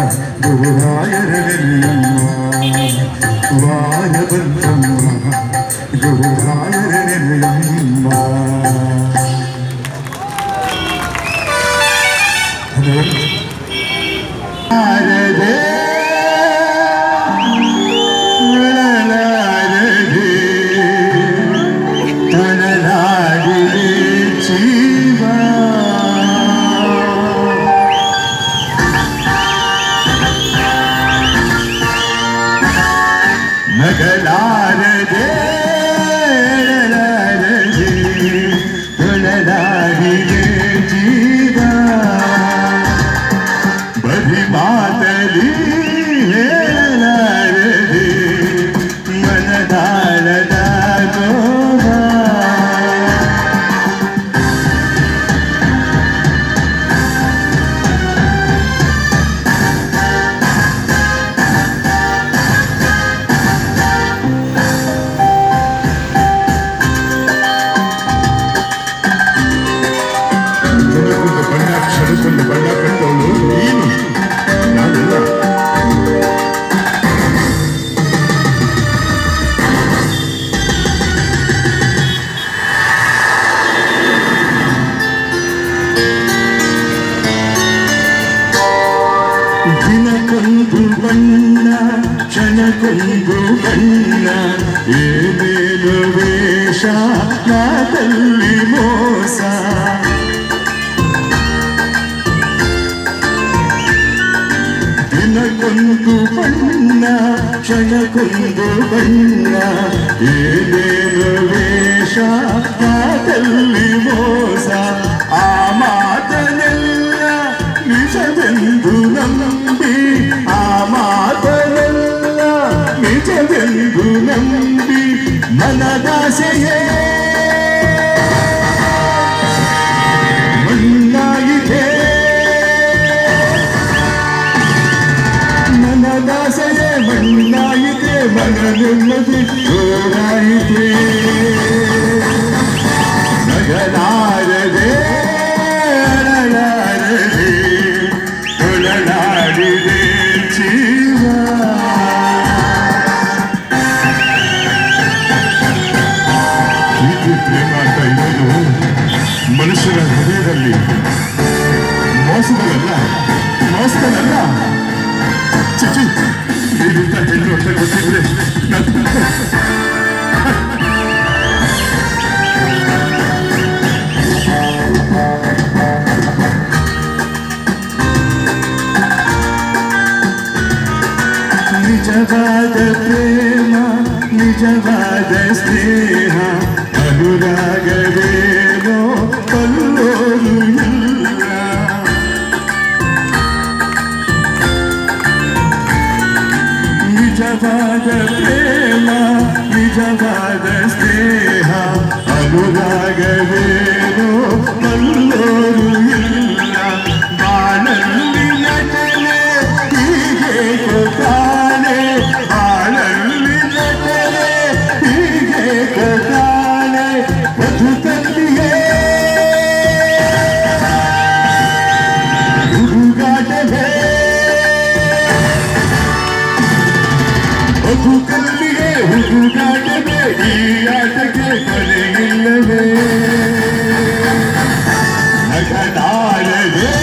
ಗುರುರಾಯರನೆಲ್ಲಮ್ಮ ವಾರ ಬಂತಮ್ಮ ಗುರುರಾಯರನೆಲ್ಲಮ್ಮ ನಗಲಾರದೆ ತೊಳಲಾಡಿದೆ ಜೀವ ಬರಿ ಮಾತಲಿ ಹೇಳಲಾರದೆ ಮನದಾಳದ ಗೋವ ಬಣ್ಣ ಕಟ್ಟೋಳು ನೀನು ನಾನಲ್ಲ ದಿನಕ್ಕೊಂದು ಬಣ್ಣ ಕ್ಷಣಕ್ಕೊಂದು ಬಣ್ಣ ಏನೇನು ವೇಷ ಮಾತಲ್ಲಿ ಮೋಸ ದಿನಕ್ಕೊಂದು ಬಣ್ಣ ಕ್ಷಣಕ್ಕೊಂದು ಬಣ್ಣ ಏನೇನು ವೇಷ ಮಾತಲ್ಲಿ ಮೋಸ ಆ ಮಾತನೆಲ್ಲ ನಿಜವೆಂದು ನಂಬಿ ಆ ಮಾತನೆಲ್ಲ ನಿಜವೆಂದು ನಂಬಿ ಮನದಾಸೆಯೇ ಮಣ್ಣಾಗಿದೆ ಮನದಾಸೆಯೇ ಮಣ್ಣಾಗಿದೆ ಮನ ನೆಮ್ಮದಿ ಓಡಾಯಿತೆ ನಗಲಾರದೆ ಅಳಲಾರದೆ ತೊಳಲಾಡಿದೆ ಜೀವ ಪ್ರೀತಿ ಪ್ರೇಮ ಅಂತ ಇರೋದು ಮನುಷ್ಯರ ಹೃದಯದಲ್ಲಿ ಮೋಸದಲ್ಲ ಚಿಚಿ ನೀವಿಂತ ಹೆಣ್ಣು ಅಂತ ಗೊತ್ತಿದ್ರೆ ನಿಜವಾದ ಪ್ರೇಮ ನಿಜವಾದ ಸ್ನೇಹ ಅನುರಾಗವೇನೋ ಕೊಲ್ಲೋರು ಇಲ್ಲ ನಿಜವಾದ ಪ್ರೇಮ ನಿಜವಾದ ಸ್ನೇಹ ಅನುರಾಗವೇನೋ ಕೊಲ್ಲೋರು ಇಲ್ಲ ಬಾಳಲ್ಲಿ ನಟನೆ ಹೀಗೆ ಕೊಟ್ಟಾನೆ ಬಾಳಲ್ಲಿ ನಟನೆ ಹೀಗೆ ಕೊಟ್ಟಾನೆ ಬದುಕಲ್ಲಿಯೇ ಹುಡುಗಾಟವೇ ಬದುಕಲ್ಲಿಯೇ ಹುಡುಗಾಟವೇ ಈ ಆಟಕ್ಕೆ ಕೊನೆಯಿಲ್ಲವೇ ನಗಲಾರದೆ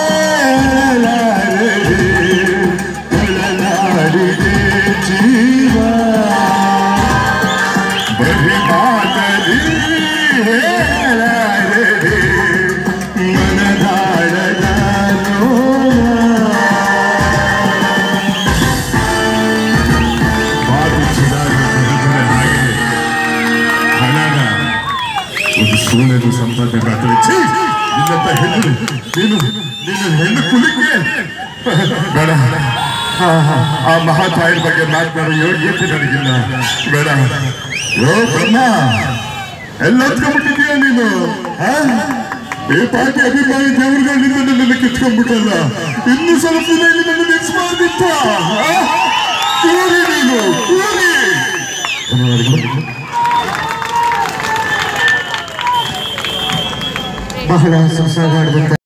ತೊಳಲಾಡಿದೆ ಜೀವ ಬರಿ ಮಾತಲಿ ಹೇಳಲಾರದೆ ಮನದಾಳದ ಒಂದು ಸೂಳೆದು ಸಂಪಾದನೆ ಮಾಡ್ತಾರೆ ನಿನ್ನಂತ ಹೆಣ್ಣು ನೀನು ಹೆಣ್ಣು ಕುಲಿಕ್ಕೆ ಬೇಡ ಆ ಮಹಾತಾಯಿಯ ಬಗ್ಗೆ ಮಾತನಾಡೋ ಯೋಗ್ಯತೆ ನನಗಿಲ್ಲ ಬೇಡ ಯೋ ಬ್ರಹ್ಮ ಎಲ್ಲ ಹತ್ಕೊಂಡ್ಬಿಟ್ಟಿದೀಯ ನೀನು ಈ ಪಾಟಿ ಅಭಿಮಾನಿ ದೇವರುಗಳಿಂದ ನನ್ನನ್ನು ಕಿತ್ಕೊಂಡ್ಬಿಟ್ಟಲ್ಲ ಇನ್ನು ಸ್ವಲ್ಪ ದಿನ ಇಲ್ಲಿ ನನ್ನ ನಿಲ್ಸ್ಬಾರ್ದಿತ್ತ ಕೂರಿ ನೀನು ಕೂರಿ ಬಹಳ ಸೊಸಗಾಡ್ಬೇಕು